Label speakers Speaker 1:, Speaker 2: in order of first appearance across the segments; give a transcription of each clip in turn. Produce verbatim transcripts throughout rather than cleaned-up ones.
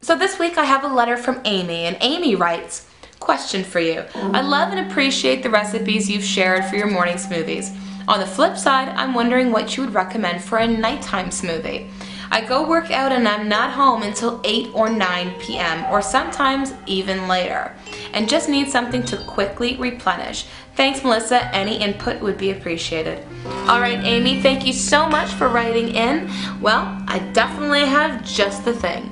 Speaker 1: So this week I have a letter from Amy, and Amy writes, question for you. I love and appreciate the recipes you've shared for your morning smoothies. On the flip side, I'm wondering what you would recommend for a nighttime smoothie. I go work out and I'm not home until eight or nine p m or sometimes even later, and just need something to quickly replenish. Thanks, Melissa. Any input would be appreciated. Alright, Amy, thank you so much for writing in. Well, I definitely have just the thing.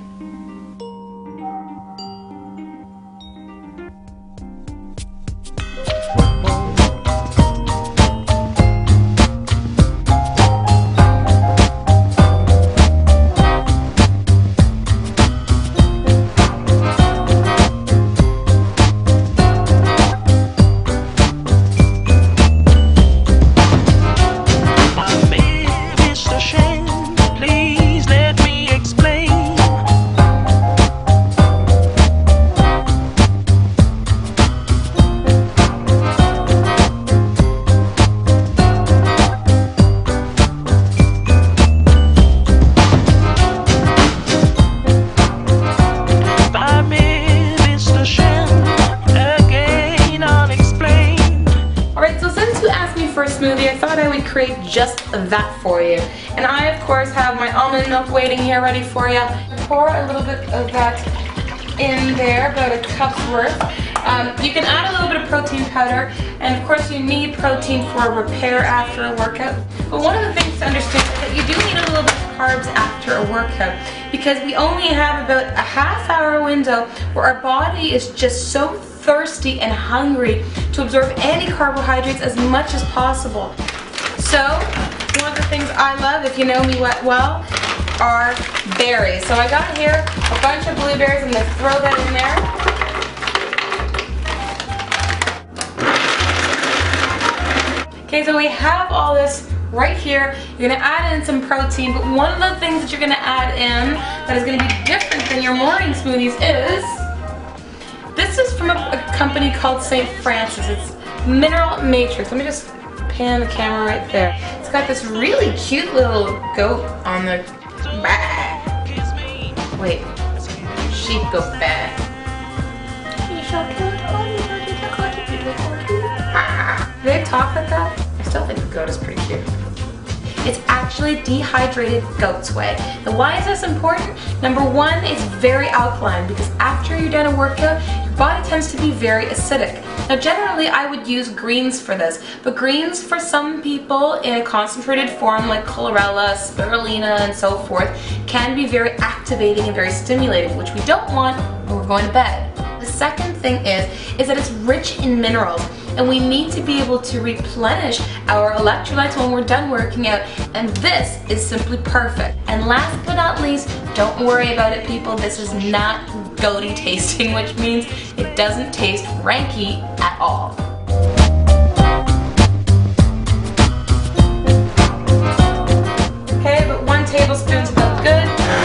Speaker 1: Smoothie, I thought I would create just that for you. And I, of course, have my almond milk waiting here ready for you. Pour a little bit of that in there, about a cup's worth. Um, you can add a little bit of protein powder, and of course you need protein for repair after a workout. But one of the things to understand is that you do need a little bit of carbs after a workout, because we only have about a half hour window where our body is just so thirsty and hungry to absorb any carbohydrates as much as possible. So one of the things I love, if you know me well, are berries. So I got here a bunch of blueberries. I'm going to throw that in there. Okay, so we have all this right here. You're going to add in some protein, but one of the things that you're going to add in that is going to be different than your morning smoothies is, this is from a, a company called Saint Francis. It's Mineral Matrix. Let me just pan the camera right there. It's got this really cute little goat on the back. Wait, sheep goat back. Do they talk like that? I still think the goat is pretty cute. It's actually dehydrated goat's whey. Now, why is this important? Number one, it's very alkaline, because after you're done a workout, your body tends to be very acidic. Now, generally, I would use greens for this, but greens for some people in a concentrated form like chlorella, spirulina, and so forth can be very activating and very stimulating, which we don't want when we're going to bed. The second thing is, is that it's rich in minerals, and we need to be able to replenish our electrolytes when we're done working out, and this is simply perfect. And last but not least, don't worry about it, people, this is not goaty tasting, which means it doesn't taste ranky at all. Okay, but one tablespoon's about good.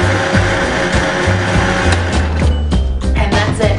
Speaker 1: And that's it.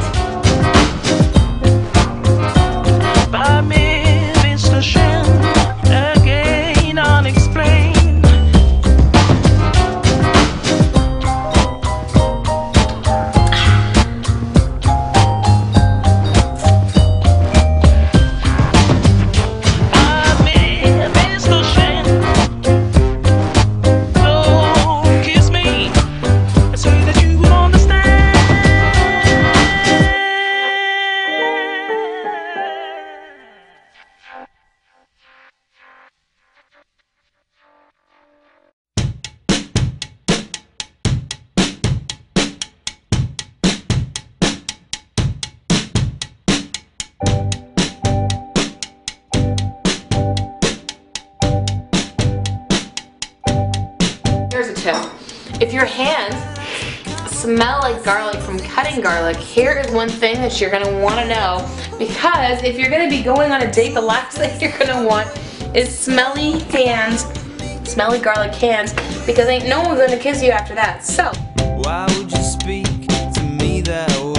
Speaker 1: Here's a tip. If your hands smell like garlic from cutting garlic, here is one thing that you're going to want to know, because if you're going to be going on a date, the last thing you're going to want is smelly hands, smelly garlic hands, because ain't no one going to kiss you after that. So, why would you speak to me that way?